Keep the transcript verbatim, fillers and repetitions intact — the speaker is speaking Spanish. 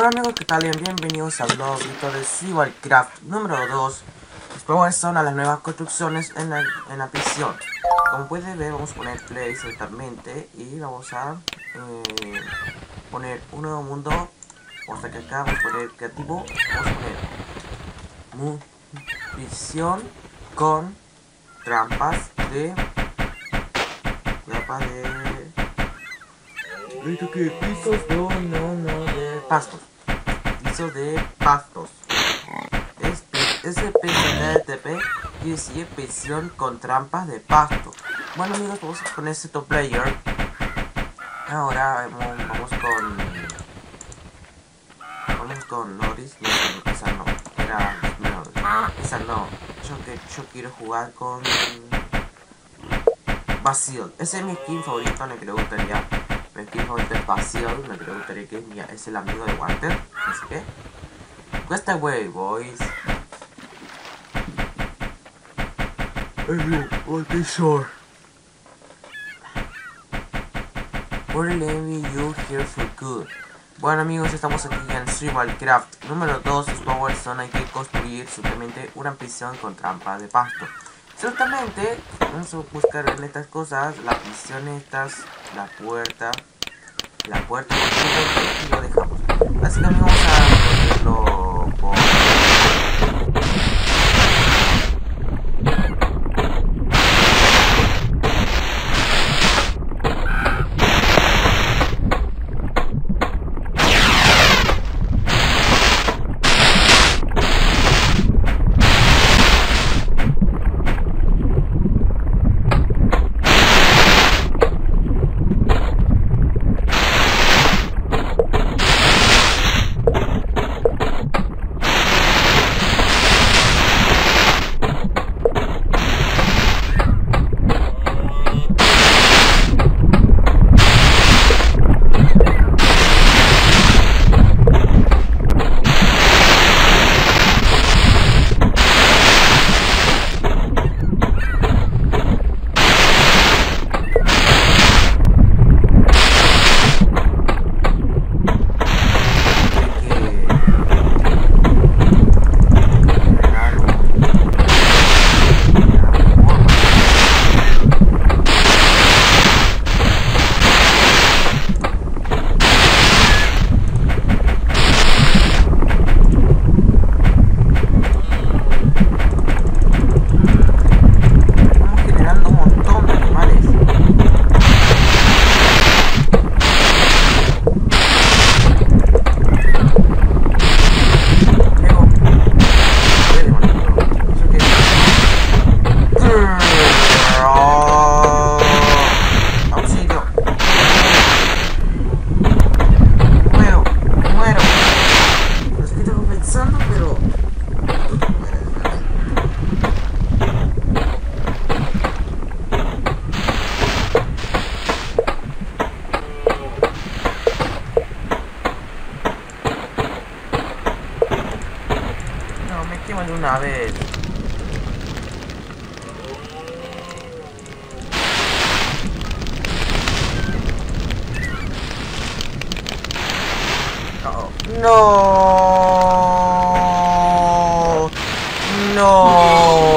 Hola amigos, ¿qué tal? Bienvenidos al nuevo grito de Survivalcraft número dos. Después son a las nuevas construcciones en la, en la prisión. Como pueden ver, vamos a poner play totalmente y vamos a eh, poner un nuevo mundo. Vamos a que acá, vamos a poner creativo, vamos a poner prisión con trampas de trampas de ¿Esto qué? Pisos? No, no, no, de pastos. Pisos de pastos. S P T P quiere decir prisión con trampas de pasto. Bueno amigos, vamos a poner Seto Player. Ahora vamos, vamos con... Vamos con Norris. No, esa no. Era... No, esa no. Yo, que, yo quiero jugar con... Basil. Ese es mi skin favorito, me que le gustaría. Mi skin favorito es Basil, me que le gustaría que es, es el amigo de Walter. Así que... Cuesta way, boys. Walter Shore. We're leaving you here for good. Bueno amigos, estamos aquí en Survivalcraft número dos. Power Zone, hay que construir simplemente una prisión con trampa de pasto. Ciertamente, vamos a buscar en estas cosas, la prisión estas, la puerta, la puerta, y lo dejamos. Así que vamos a ponerlo por... de una vez. No. No. No.